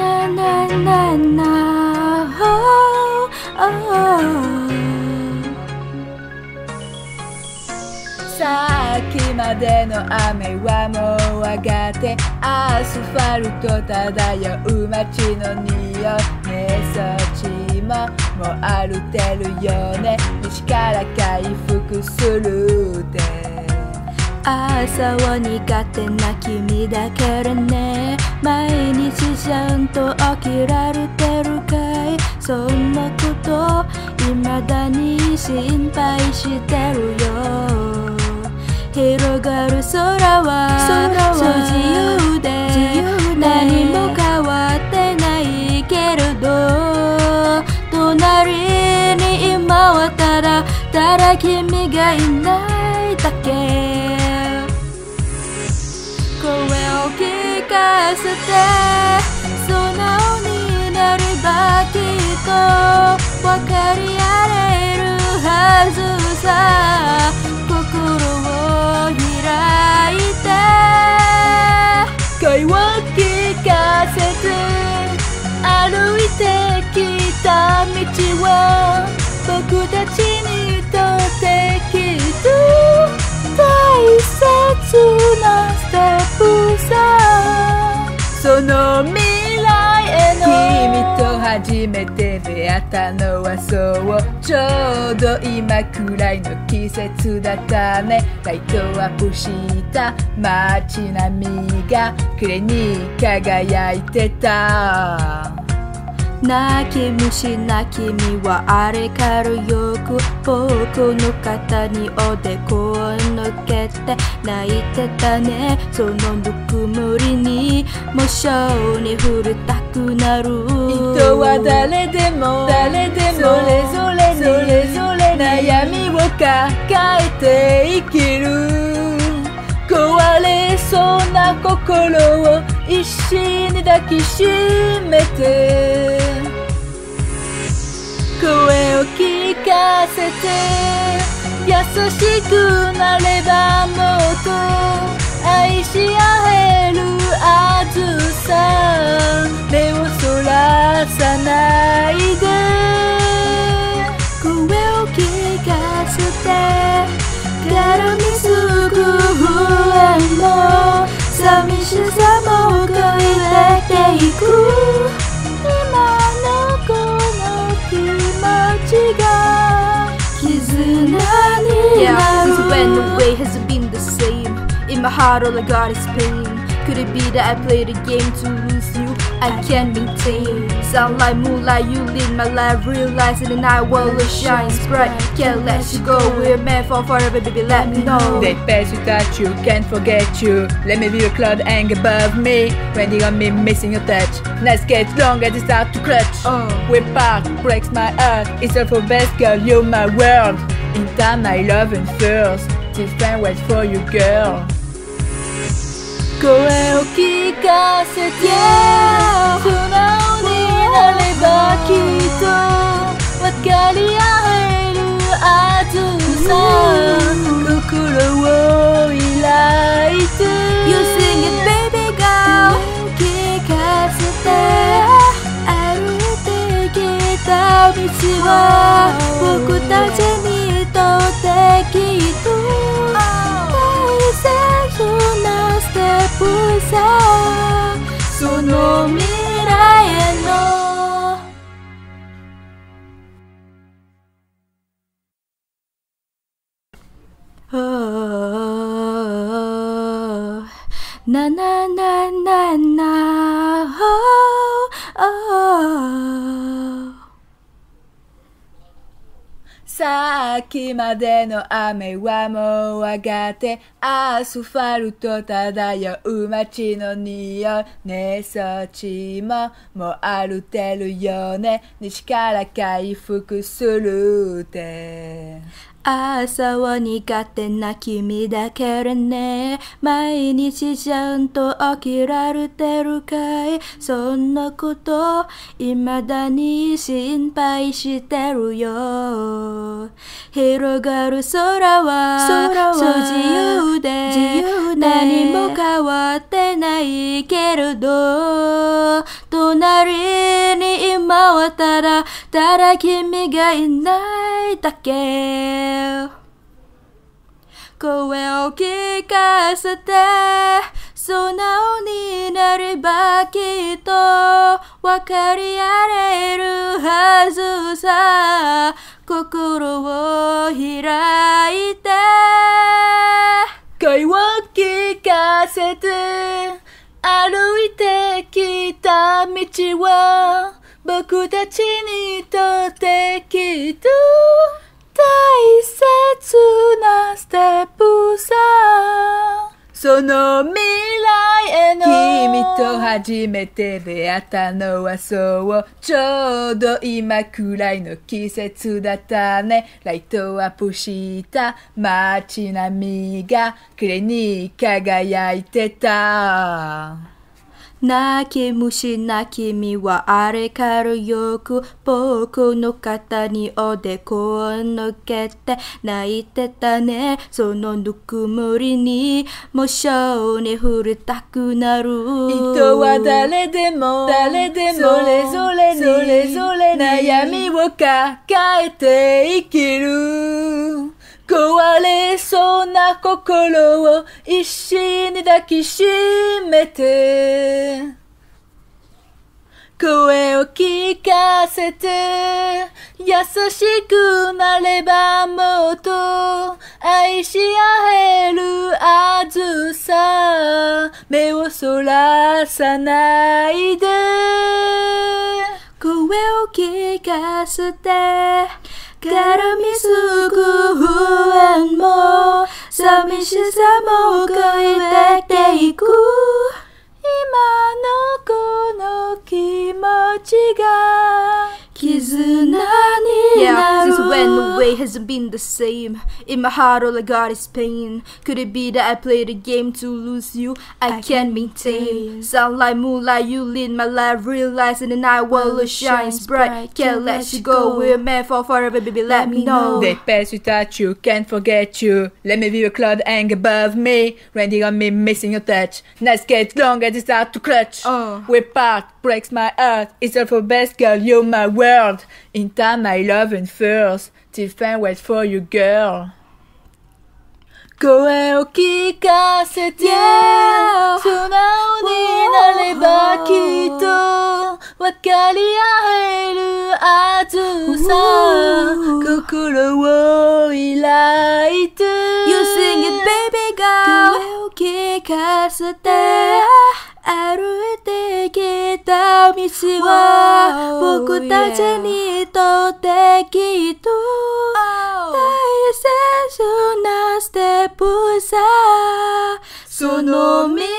ななななさっきまでの雨はもう上がってアスファルト漂う街の匂いねそっちも歩いてるよね西から回復するって朝は苦手な君だからね毎日ちゃんと起きられてるかいそんなこと未だに心配してるよ広がる空はそう自由で何も変わってないけれど隣に今はただ君がいないだけ声を聞かせて素直になればきっと分かり合えるはずさ心を開いて声を聞かせて歩いてきた道は僕たちにとってきっと大切なステップさその未来への君と初めて出会ったのはそうちょうど今くらいの季節だったねライトアップした街並みが綺麗に輝いてた泣き虫な君はあれからよく僕の肩におでこを乗っけて泣いてたねそのぬくもりにもう性に触れたくなる人は誰でもそれぞれ悩みを抱えて生きる壊れそうな心を一緒に抱きしめて声を聞かせて優しくなればもっと愛し合えるはずさ目をそらさないで声を聞かせて絡みすぐ不安も寂しさも越えていく今のこの気持ちが絆になる Since when the way hasn't been the same In my heart all I got is pain Could it be that I played a game to lose you? I can't maintain Sound like moonlight, you lead my life Realize in the night world will shine bright Can't let you go, we're meant for forever baby let me know They pass without you, can't forget you Let me be your cloud hang above me When you got me missing your touch Nights get long as it start to clutch We part, breaks my heart It's all for best girl, you're my world In time my love and first This time waits for you girl声を聞かせて素直になればきっと分かり合えるはずさ心を開いて You sing it baby girl 聞かせて歩いてきた道は僕たちにとってきっと大切なステップさその未来へのなななななさっきまでの雨はもう上がってアスファルト漂う街の匂いねそっちも歩いてるよね西から回復するって朝は苦手な君だからね毎日ちゃんと起きられてるかいそんなこと未だに心配してるよ広がる空はそう自由で何も変わってないけれど隣はただ君がいないだけ。声を聞かせて素直になればきっと分かり合えるはずさ。心を開いて声を聞かせて歩いてきた道は僕たちにとってきっと大切なステップさ。その未来への君と初めて出会ったのはそうちょうど今くらいの季節だったね。ライトアップした街並みが綺麗に輝いてた。泣き虫な君はあれからよく僕の肩におでこを乗っけて泣いてたね。そのぬくもりにもう性に触れたくなる。人は誰でもそれぞれに悩みを抱えて生きる。壊れそうな心を一心に抱きしめて声を聞かせて優しくなればもっと愛し合えるはずさ。目をそらさないで声を聞かせて絡みすぐ不安も寂しさも超えていく。今のこの気持ちが絆になる。Yeah, since when the way hasn't been the same. In my heart all I got is pain. Could it be that I played a game to lose you? I can't maintain. Sunlight, moonlight, you lead my life. Realize in the night world shines bright. Can't let you go. We're meant for forever, baby, let me know. They pass without you, can't forget you. Let me be a cloud hang above me. Raining on me, missing your touch. Nights get long as it start to clutch. We part, breaks my heart. It's all for best, girl, you're my world. In time my love and first till fine wait for you girl. 声を聞かせて、素直になればきっと分かり合えるはずさ。心を開いて You sing it baby girl 声を聞かせて歩いてきた道は僕たちにとってきっと大切なステップさ。その未来